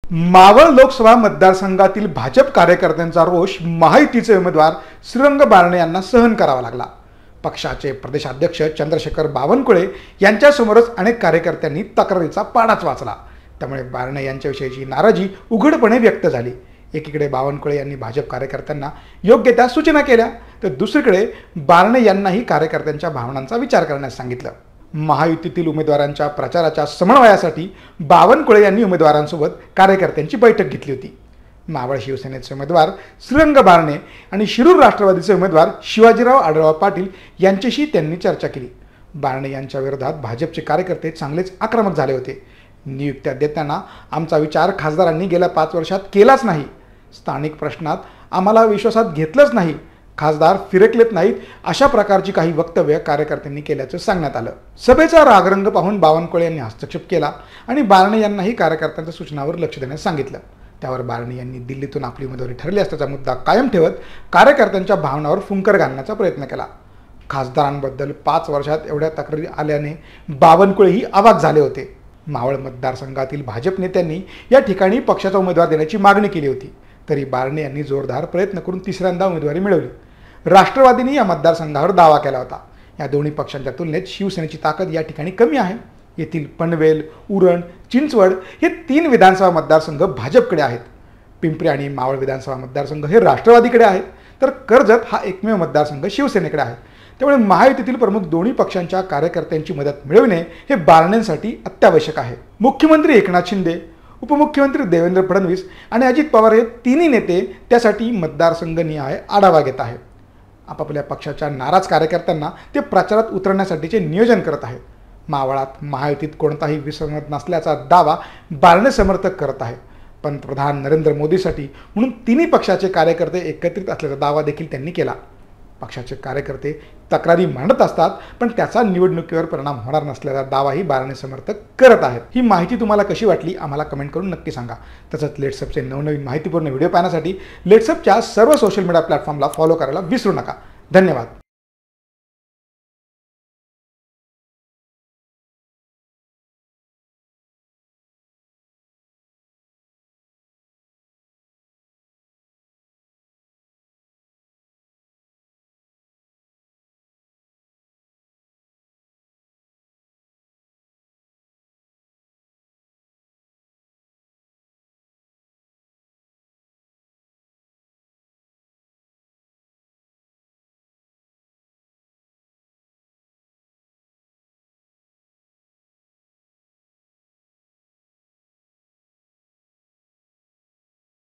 मावळ लोकसभा मतदारसंघातील भाजप कार्यकर्त्यांचा रोष महायुतीचे उमेदवार श्रीरंग बारणे यांना सहन करावा लागला। पक्षाचे प्रदेशाध्यक्ष चंद्रशेखर बावनकुळे यांच्यासमोरच अनेक कार्यकर्त्यांनी तक्रारीचा पाडाच वाचला। त्यामुळे बारणे यांच्याविषयीची नाराजी उघडपणे व्यक्त झाली। एकीकडे बावनकुळे यांनी भाजप कार्यकर्त्यांना योग्य त्या सूचना केल्या, तर दुसरीकडे बारणे यांनाही कार्यकर्त्यांच्या भावनांचा विचार करण्यास सांगितलं। महायुतीतील उमेदवारांच्या प्रचाराच्या समन्वयासाठी बावनकुळे यांनी उमेदवारांसोबत कार्यकर्त्यांची बैठक घेतली होती। मावळ शिवसेनेचे उमेदवार श्रीरंग बारणे आणि शिरूर राष्ट्रवादीचे उमेदवार शिवाजीराव आढळराव पाटील यांच्याशी त्यांनी चर्चा केली। बारणे यांच्या विरोधात भाजपचे कार्यकर्ते चांगलेच आक्रमक झाले होते। नियुक्त्या देताना आमचा विचार खासदारांनी गेल्या 5 वर्षात केलाच नाही, स्थानिक प्रश्नात आम्हाला विश्वासात घेतलंच नाही, खासदार फिरकलेत नाहीत, अशा प्रकारची काही वक्तव्य कार्यकर्त्यांनी केल्याचं सांगण्यात आलं। सभेचा रागरंग पाहून बावनकुळे यांनी हस्तक्षेप केला आणि बारणे यांनाही कार्यकर्त्यांच्या सूचनावर लक्ष देण्यास सांगितलं। त्यावर बारणे यांनी दिल्लीतून आपली उमेदवारी ठरली असल्याचा मुद्दा कायम ठेवत कार्यकर्त्यांच्या भावनावर फुंकर घालण्याचा प्रयत्न केला। खासदारांबद्दल 5 वर्षात एवढ्या तक्रारी आल्याने बावनकुळेही अवाक झाले होते। मावळ मतदारसंघातील भाजप नेत्यांनी या ठिकाणी पक्षाचा उमेदवार देण्याची मागणी केली होती, तरी बारणे यांनी जोरदार प्रयत्न करून तिसऱ्यांदा उमेदवारी मिळवली। राष्ट्रवादीने या मतदारसंघावर दावा केला होता। या दोन्ही पक्षांच्या तुलनेत शिवसेनेची ताकद या ठिकाणी कमी आहे। येथील पनवेल, उरण, चिंचवड हे 3 विधानसभा मतदारसंघ भाजपकडे आहेत। पिंपरी आणि मावळ विधानसभा मतदारसंघ हे राष्ट्रवादीकडे आहेत, तर कर्जत हा एकमेव मतदारसंघ शिवसेनेकडे आहे। त्यामुळे महायुतीतील प्रमुख दोन्ही पक्षांच्या कार्यकर्त्यांची मदत मिळविणे हे बारणेंसाठी अत्यावश्यक आहे। मुख्यमंत्री एकनाथ शिंदे, उपमुख्यमंत्री देवेंद्र फडणवीस आणि अजित पवार हे तिन्ही नेते त्यासाठी मतदारसंघनिहाय आढावा घेत आहेत। आपापल्या पक्षाच्या नाराज कार्यकर्त्यांना ते प्रचारात उतरण्यासाठीचे नियोजन करत आहेत। मावळात महायुतीत कोणताही विसंगत नसल्याचा दावा बारणे समर्थक करत आहेत। पंतप्रधान नरेंद्र मोदीसाठी म्हणून तिन्ही पक्षाचे कार्यकर्ते एकत्रित असल्याचा दावा देखील त्यांनी केला। पक्षाचे कार्यकर्ते तक्रारी मांडत असतात, पण त्याचा निवडणुकीवर परिणाम होणार नसल्याचा दावाही बारणे समर्थक करत आहेत। ही माहिती तुम्हाला कशी वाटली आम्हाला कमेंट करून नक्की सांगा। तसंच लेट्सअपचे नवनवीन माहितीपूर्ण व्हिडिओ पाहण्यासाठी लेट्सअपच्या सर्व सोशल मीडिया प्लॅटफॉर्मला फॉलो करायला विसरू नका। धन्यवाद।